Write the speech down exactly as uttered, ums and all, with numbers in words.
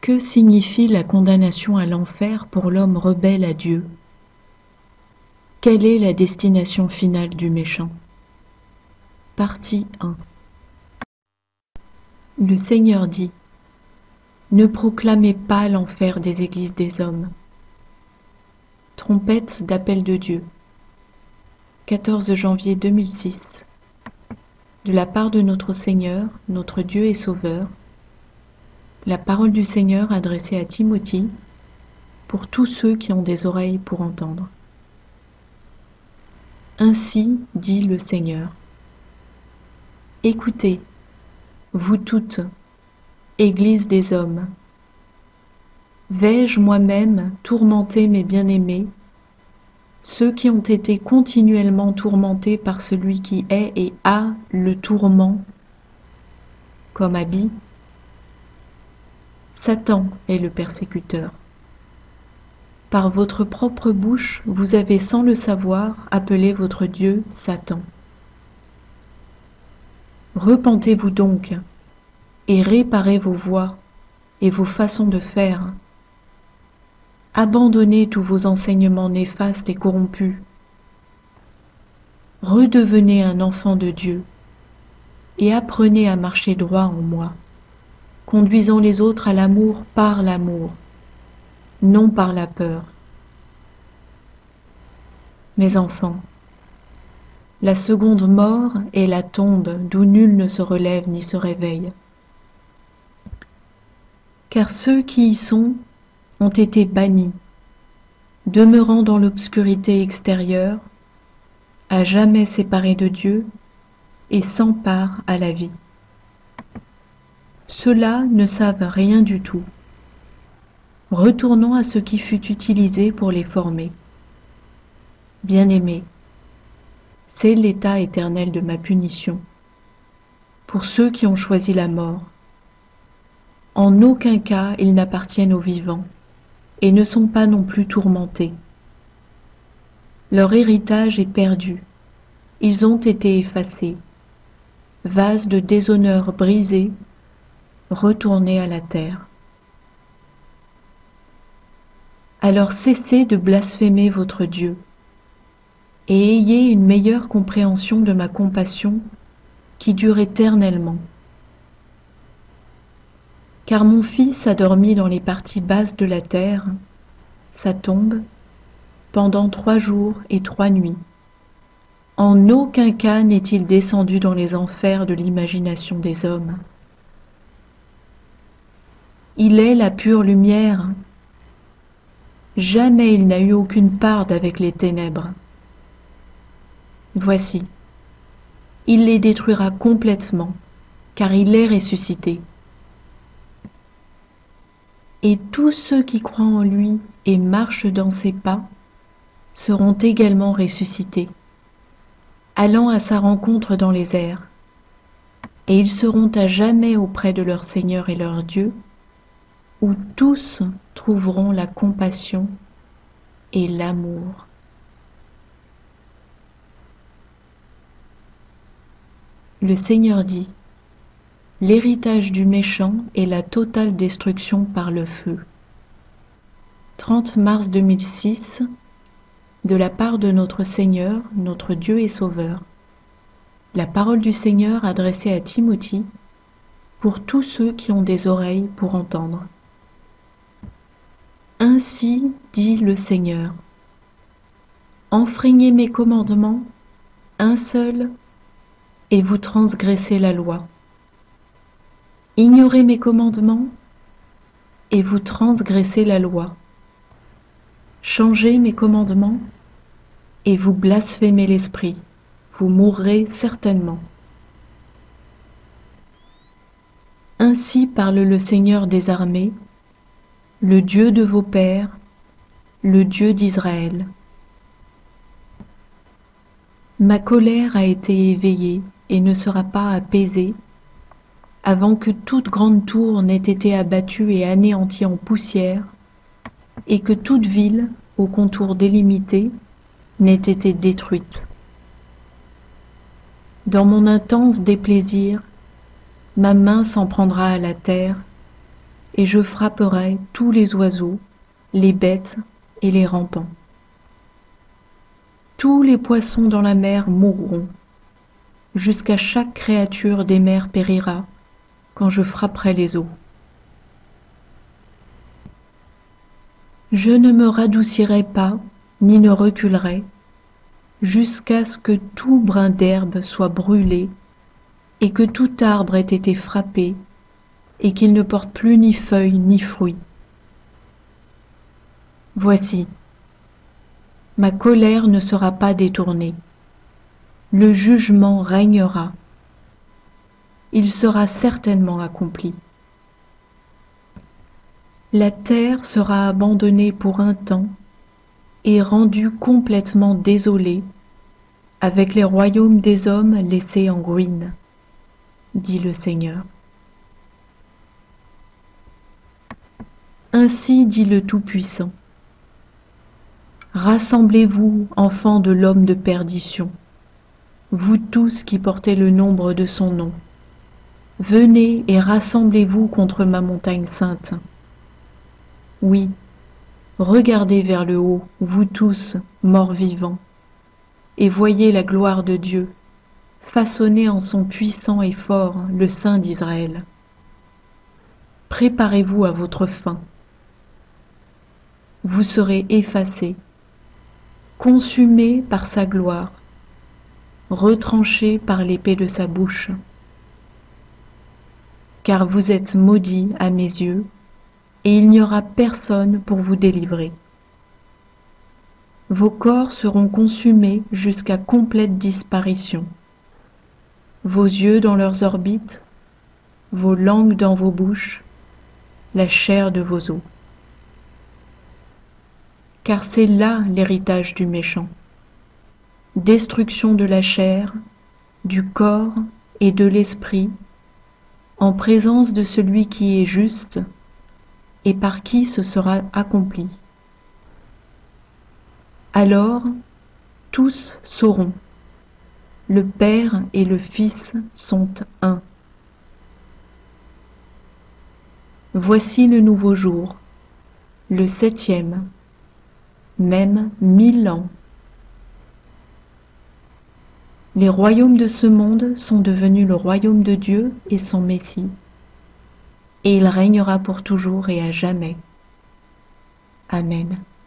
Que signifie la condamnation à l'enfer pour l'homme rebelle à Dieu? Quelle est la destination finale du méchant? Partie un. Le Seigneur dit: Ne proclamez pas l'enfer des églises des hommes. Trompette d'appel de Dieu. quatorze janvier deux mille six. De la part de notre Seigneur, notre Dieu et Sauveur, la parole du Seigneur adressée à Timothée, pour tous ceux qui ont des oreilles pour entendre. Ainsi dit le Seigneur. Écoutez, vous toutes, Église des hommes. Vais-je moi-même tourmenter mes bien-aimés, ceux qui ont été continuellement tourmentés par celui qui est et a le tourment comme habit? Satan est le persécuteur. Par votre propre bouche, vous avez sans le savoir appelé votre Dieu Satan. Repentez-vous donc et réparez vos voies et vos façons de faire. Abandonnez tous vos enseignements néfastes et corrompus. Redevenez un enfant de Dieu et apprenez à marcher droit en moi, conduisant les autres à l'amour par l'amour, non par la peur. Mes enfants, la seconde mort est la tombe d'où nul ne se relève ni se réveille. Car ceux qui y sont ont été bannis, demeurant dans l'obscurité extérieure, à jamais séparés de Dieu et sans part à la vie. Ceux-là ne savent rien du tout. Retournons à ce qui fut utilisé pour les former. Bien-aimés, c'est l'état éternel de ma punition, pour ceux qui ont choisi la mort. En aucun cas ils n'appartiennent aux vivants, et ne sont pas non plus tourmentés. Leur héritage est perdu, ils ont été effacés, vases de déshonneur brisés, retournés à la terre. Alors cessez de blasphémer votre Dieu, et ayez une meilleure compréhension de ma compassion qui dure éternellement. Car mon fils a dormi dans les parties basses de la terre, sa tombe, pendant trois jours et trois nuits. En aucun cas n'est-il descendu dans les enfers de l'imagination des hommes. Il est la pure lumière. Jamais il n'a eu aucune part avec les ténèbres. Voici, il les détruira complètement, car il est ressuscité. Et tous ceux qui croient en lui et marchent dans ses pas seront également ressuscités, allant à sa rencontre dans les airs, et ils seront à jamais auprès de leur Seigneur et leur Dieu, où tous trouveront la compassion et l'amour. Le Seigneur dit: l'héritage du méchant est la totale destruction par le feu. trente mars deux mille six, de la part de notre Seigneur, notre Dieu et Sauveur. La parole du Seigneur adressée à Timothée, pour tous ceux qui ont des oreilles pour entendre. Ainsi dit le Seigneur: enfreignez mes commandements, un seul, et vous transgressez la loi. Ignorez mes commandements, et vous transgressez la loi. Changez mes commandements, et vous blasphémez l'Esprit, vous mourrez certainement. Ainsi parle le Seigneur des armées, le Dieu de vos pères, le Dieu d'Israël. Ma colère a été éveillée et ne sera pas apaisée avant que toute grande tour n'ait été abattue et anéantie en poussière, et que toute ville, aux contours délimités, n'ait été détruite. Dans mon intense déplaisir, ma main s'en prendra à la terre, et je frapperai tous les oiseaux, les bêtes et les rampants. Tous les poissons dans la mer mourront, jusqu'à chaque créature des mers périra, quand je frapperai les eaux. Je ne me radoucirai pas, ni ne reculerai, jusqu'à ce que tout brin d'herbe soit brûlé, et que tout arbre ait été frappé, et qu'il ne porte plus ni feuilles ni fruits. Voici, ma colère ne sera pas détournée, le jugement régnera, il sera certainement accompli. La terre sera abandonnée pour un temps et rendue complètement désolée, avec les royaumes des hommes laissés en ruine, dit le Seigneur. Ainsi dit le Tout-Puissant. Rassemblez-vous, enfants de l'homme de perdition, vous tous qui portez le nombre de son nom. Venez et rassemblez-vous contre ma montagne sainte. Oui, regardez vers le haut, vous tous, morts vivants, et voyez la gloire de Dieu, façonnée en son puissant et fort, le Saint d'Israël. Préparez-vous à votre fin. Vous serez effacés, consumés par sa gloire, retranchés par l'épée de sa bouche. Car vous êtes maudits à mes yeux, et il n'y aura personne pour vous délivrer. Vos corps seront consumés jusqu'à complète disparition, vos yeux dans leurs orbites, vos langues dans vos bouches, la chair de vos os. Car c'est là l'héritage du méchant, destruction de la chair, du corps et de l'esprit, en présence de celui qui est juste et par qui ce sera accompli. Alors, tous sauront, le Père et le Fils sont un. Voici le nouveau jour, le septième, même mille ans. Les royaumes de ce monde sont devenus le royaume de Dieu et son Messie, et il régnera pour toujours et à jamais. Amen.